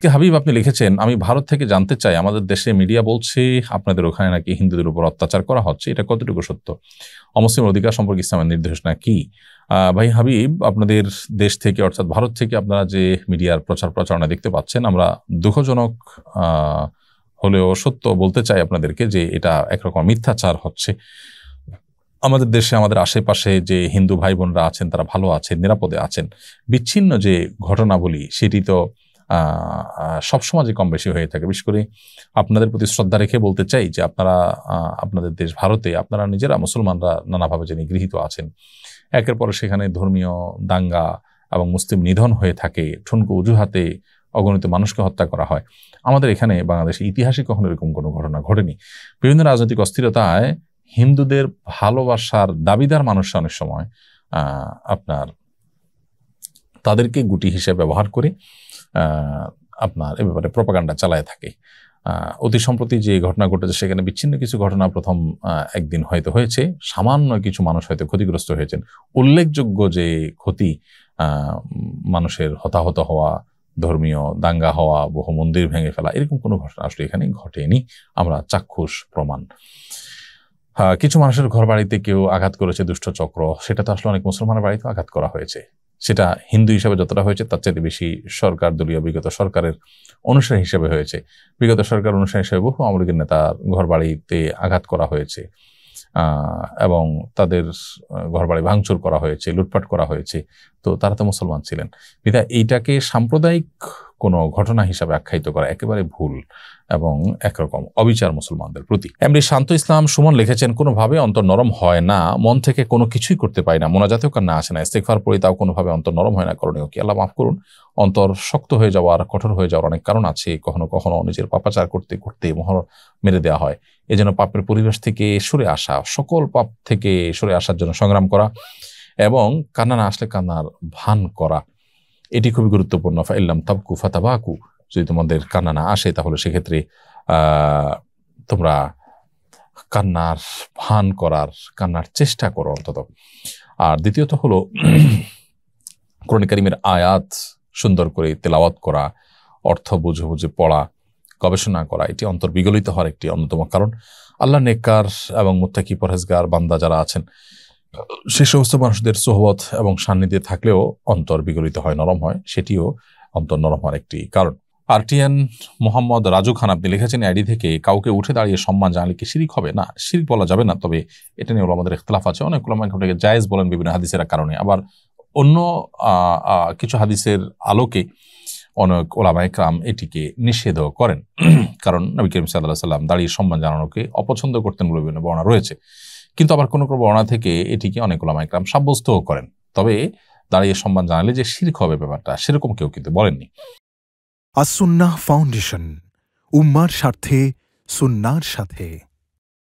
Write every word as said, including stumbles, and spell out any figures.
S K Habib আপনি লিখেছেন, আমি ভারত থেকে জানতে চাই আমাদের দেশে মিডিয়া বলছে আপনাদের ওখানে নাকি হিন্দুদের উপর অত্যাচার করা হচ্ছে, এটা কতটুকু সত্য? অমুসলিম অধিকার সম্পর্কে ইসলামের নির্দেশনা কি? আহ ভাই হাবিব, আপনাদের দেশ থেকে অর্থাৎ ভারত থেকে আপনারা যে মিডিয়ার প্রচার প্রচারণা দেখতে পাচ্ছেন, আমরা দুঃখজনক আহ হলেও সত্য বলতে চাই আপনাদেরকে যে এটা একরকম মিথ্যাচার হচ্ছে। আমাদের দেশে আমাদের আশেপাশে যে হিন্দু ভাই বোনরা আছেন তারা ভালো আছেন, নিরাপদে আছেন। বিচ্ছিন্ন যে ঘটনাবলী সেটি তো আহ সব সমাজে কম বেশি হয়ে থাকে। বিশেষ করে আপনাদের প্রতি শ্রদ্ধা রেখে বলতে চাই যে আপনারা আপনাদের দেশ ভারতে আপনারা নিজেরা মুসলমানরা নানাভাবে যে নিগৃহীত আছেন, একের পর সেখানে ধর্মীয় দাঙ্গা এবং মুসলিম নিধন হয়ে থাকে, ঠুনকো অজুহাতে অগণিত মানুষকে হত্যা করা হয়। আমাদের এখানে বাংলাদেশে ইতিহাসে কখনো এরকম কোনো ঘটনা ঘটেনি। বিভিন্ন রাজনৈতিক অস্থিরতায় হিন্দুদের ভালোবাসার দাবিদার মানুষ অনেক সময় আহ আপনার তাদেরকে গুটি হিসেবে ব্যবহার করে আহ আপনার এ ব্যাপারে প্রপাগান্ডা চালায় থাকে। আহ অতি সম্প্রতি যে ঘটনা ঘটেছে সেখানে বিচ্ছিন্ন কিছু ঘটনা প্রথম একদিন হয়তো হয়েছে, সামান্য কিছু মানুষ হয়তো ক্ষতিগ্রস্ত হয়েছেন। উল্লেখযোগ্য যে ক্ষতি, আহ মানুষের হতাহত হওয়া, ধর্মীয় দাঙ্গা হওয়া, বহু মন্দির ভেঙে ফেলা, এরকম কোনো ঘটনা আসলে এখানে ঘটেনি। আমরা চাক্ষুষ প্রমাণ। হ্যাঁ, কিছু মানুষের ঘর বাড়িতে কেউ আঘাত করেছে দুষ্ট চক্র, সেটা তো আসলে অনেক মুসলমানের বাড়িতে আঘাত করা হয়েছে। সেটা হিন্দু হিসাবে যতটা হয়েছে তার চেয়ে বেশি সরকার দলীয় বিগত সরকারের অনুসারী হিসেবে হয়েছে। বিগত সরকার অনুসারী হিসেবে বহু আওয়ামী লীগের নেতার ঘর বাড়িতে আঘাত করা হয়েছে আহ এবং তাদের ঘর বাড়ি ভাঙচুর করা হয়েছে, লুটপাট করা হয়েছে। তো তারা তো মুসলমান ছিলেন, বিধায় এইটাকে সাম্প্রদায়িক কোনো ঘটনা হিসাবে আখ্যায়িত করা একেবারে ভুল এবং একরকম অবিচার মুসলমানদের প্রতি। এমনি শান্ত ইসলাম সুমন লিখেছেন, কোনোভাবে অন্তর নরম হয় না, মন থেকে কোনো কিছুই করতে পারি না, মোনাজাতেও কান্না আসে না, ইস্তেগফার পড়ি তাও কোনোভাবে অন্তর নরম হয় না, করণীয় কি? আল্লাহ মাফ করুন। অন্তর শক্ত হয়ে যাওয়ার, কঠোর হয়ে যাওয়ার অনেক কারণ আছে। কখনো কখনো নিজের পাপাচার করতে করতে মোহর মেরে দেওয়া হয়। এই জন্য পাপের পরিবেশ থেকে সরে আসা, সকল পাপ থেকে সরে আসার জন্য সংগ্রাম করা এবং কান্না না আসলে কান্নার ভান করা, এটি খুবই গুরুত্বপূর্ণ। ফাইল্লাম তাবকু ফাতাবাকু, যদি তোমাদের কান্না না আসে তাহলে সেক্ষেত্রে আহ তোমরা কান্নার ভান করার, কান্নার চেষ্টা করো অন্তত। আর দ্বিতীয়ত হলো কোরআন কারীমের আয়াত সুন্দর করে তেলাওয়াত করা, অর্থ বুঝে বুঝে পড়া, গবেষণা করা, এটি অন্তর বিগলিত হওয়ার একটি অন্যতম কারণ। আল্লাহ নেককার এবং মুত্তাকি পরহেজগার বান্দা যারা আছেন সে সমস্ত মানুষদের সোহবত এবং সান্নিধ্যে থাকলেও অন্তর বিগলিত হয়, নরম হয়, সেটিও অন্তর নরম হওয়ার একটি কারণ। আরটিএন মোহাম্মদ রাজু খান আপনি লিখেছেন, আইডি থেকে কাউকে উঠে দাঁড়িয়ে সম্মান জানালে কি শিরিক হবে? না, শিরিক বলা যাবে না, তবে এটা নিয়ে আমাদের ইখতিলাফ আছে। অনেক উলামা এটাকে জায়েজ বলেন বিভিন্ন হাদিসের কারণে, আবার অন্য কিছু হাদিসের আলোকে অনেক ওলামা ইকরাম এটিকে নিষেধও করেন। কারণ নবী করিম সাল্লাল্লাহু আলাইহি ওয়াসাল্লাম দাঁড়িয়ে সম্মান জানানোকে অপছন্দ করতেন বলে বিভিন্ন বর্ণনা রয়েছে। কিন্তু আবার কোনো কোনো বর্ণনা থেকে এটিকে অনেক ওলামা ইকরাম সাব্যস্তও করেন। তবে দাঁড়িয়ে সম্মান জানালে যে শিরক হবে ব্যাপারটা, সেরকম কেউ কিন্তু বলেননি। আস-সুন্নাহ ফাউন্ডেশন, উম্মার স্বার্থে সুন্নাহর সাথে।